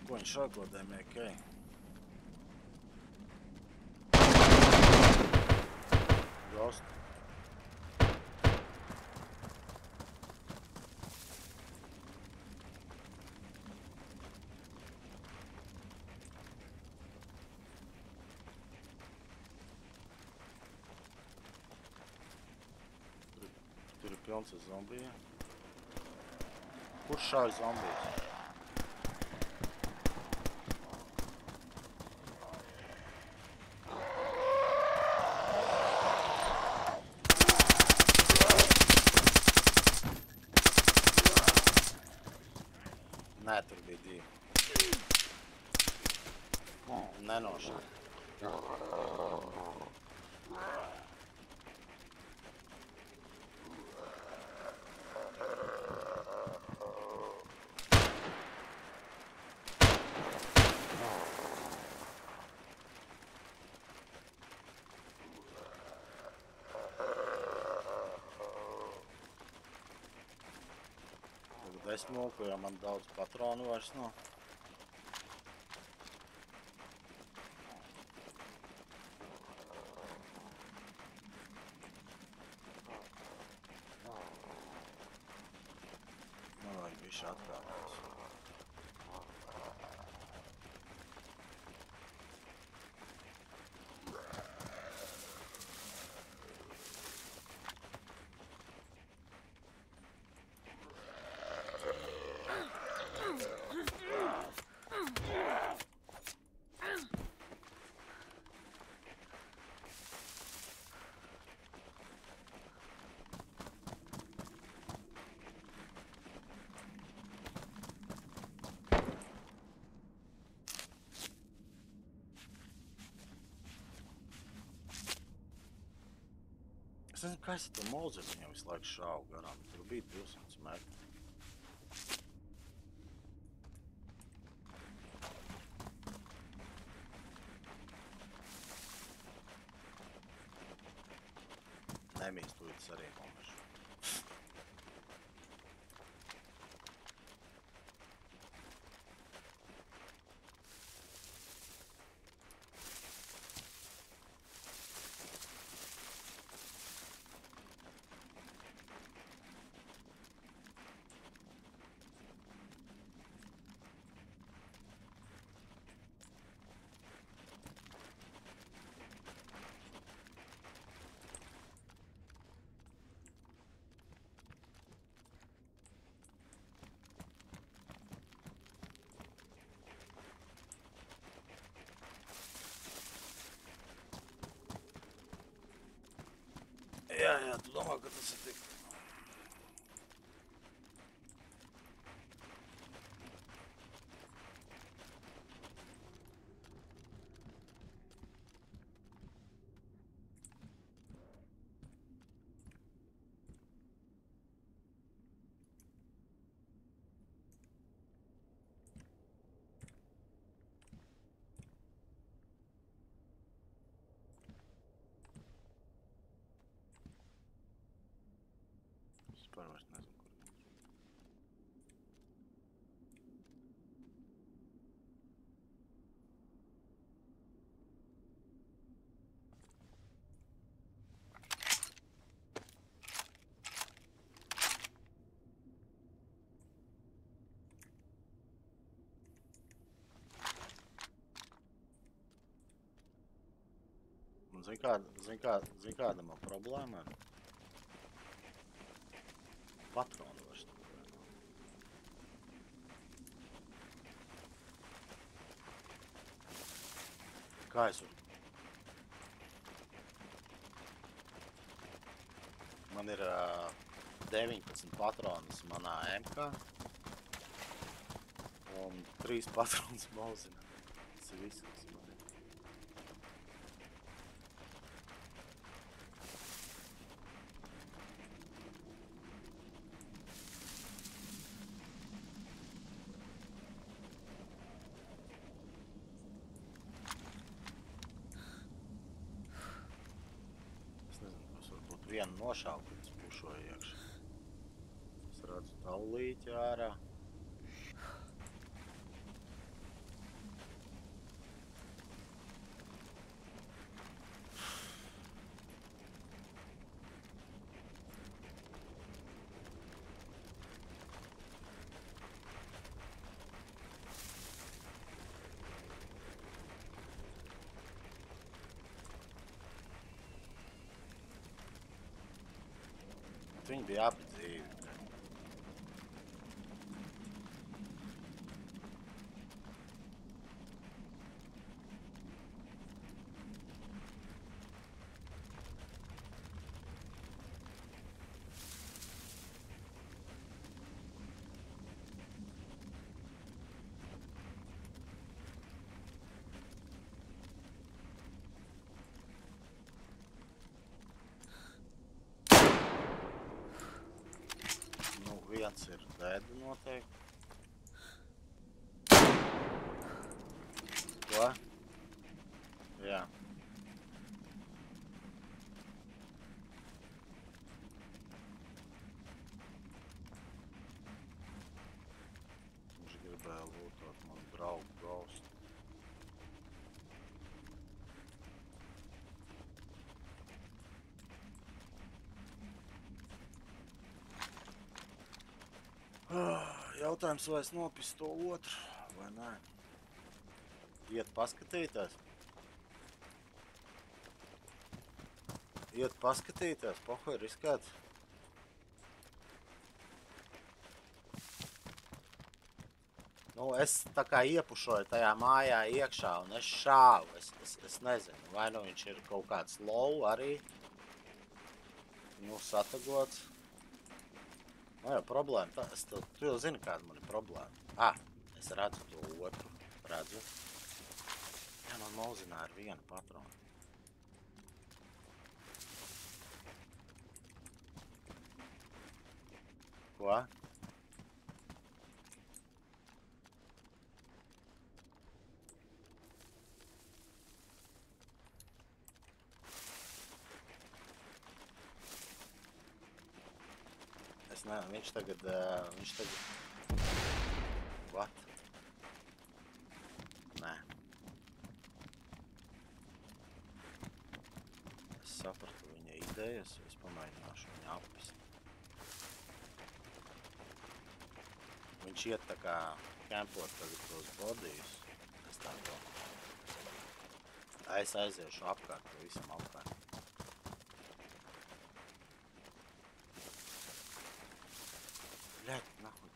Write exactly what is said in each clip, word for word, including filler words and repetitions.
Ko viņš šākodē miekai? Ghost. Tur ir pilns ar zombiju. Kurš šāja zombijas? Nē, tur bija divi. Nenošā. Tagad es moku, jo man daudz patronu vairs nav. Man vajag bišķi atkāpties. Es nezinu, kā es to Mozes viņam visu laiku šāvu garām. Tur bija divsimt metri. Nemīs tūlītis arī nomešu. Jā, jā, tu domā, ka tas ir tik. Vispār vairs nezinu, kur viņš. Un zin kā, zin kā, zin kāda man problēma ir? Patronu vairs nav. Kā es varu? Man ir uh, deviņpadsmit patronas manā M K un trīs patronas Mozinā. Tas ir viss, kas man ir. Vienu nošāvu, kad es pušoju iekšā. Es redzu taulīķi ārā. Bet viņi bija abi dzīvi. Viens ir dēda noteikti. Ko? Jā. Viņš gribēja lūtot manu draugu Ghostu. Jautājums, vai es nopisu to otru, vai nē? Iet paskatīties? Iet paskatīties, pohoj riskēt? Nu, es tā kā iepušoju tajā mājā iekšā un es šāvu, es, es, es nezinu, vai nu viņš ir kaut kāds low arī, nu, satagots. Nu, jā, problēma, tā, es tu, tu jau zini, kāda man ir problēma. Ah, es redzu to otru, redzu. Jā, man mauzināja ar vienu patronu. Ko? Es ne, viņš tagad, uh, viņš tagad... What? Nē. Es sapratu viņa idejas, es pamēģināšu viņu apvist. Viņš iet tā kā kempot tagad tos bodijus. Es tā domāju. Es aiziešu apkārt, pa visam apkārt. Блядь, нахуй.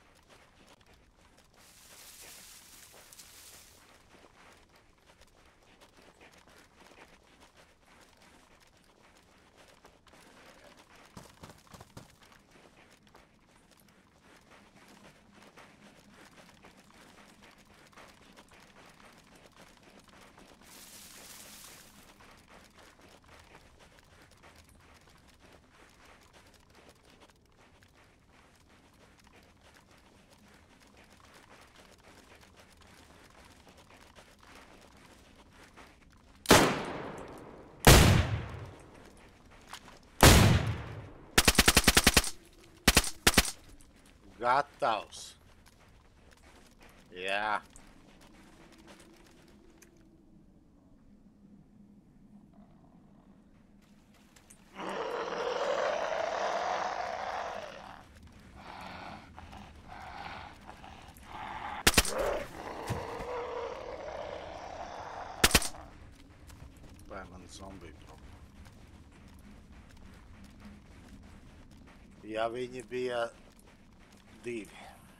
Gatavs. Jā. Vai man zombiju problēma? Ja viņi bija divi.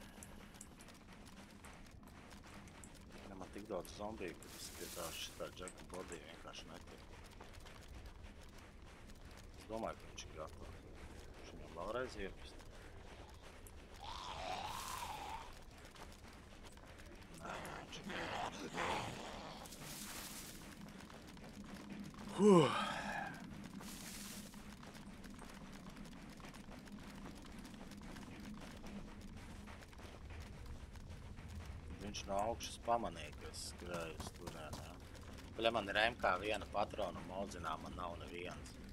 Ja man tik daudz zombiju, ka tas pie tā šitā džeka bodija vienkārši netiek. Es domāju, ka viņš ir gatavs. Viņš viņam vēlreiz iepist. Nē, viņš ir gatavs. Huh. Viņš no augšas pamanīja, ka es skrēju uz turienē. Ja man ir M K viena patrona un maudzinā, man nav nevienas.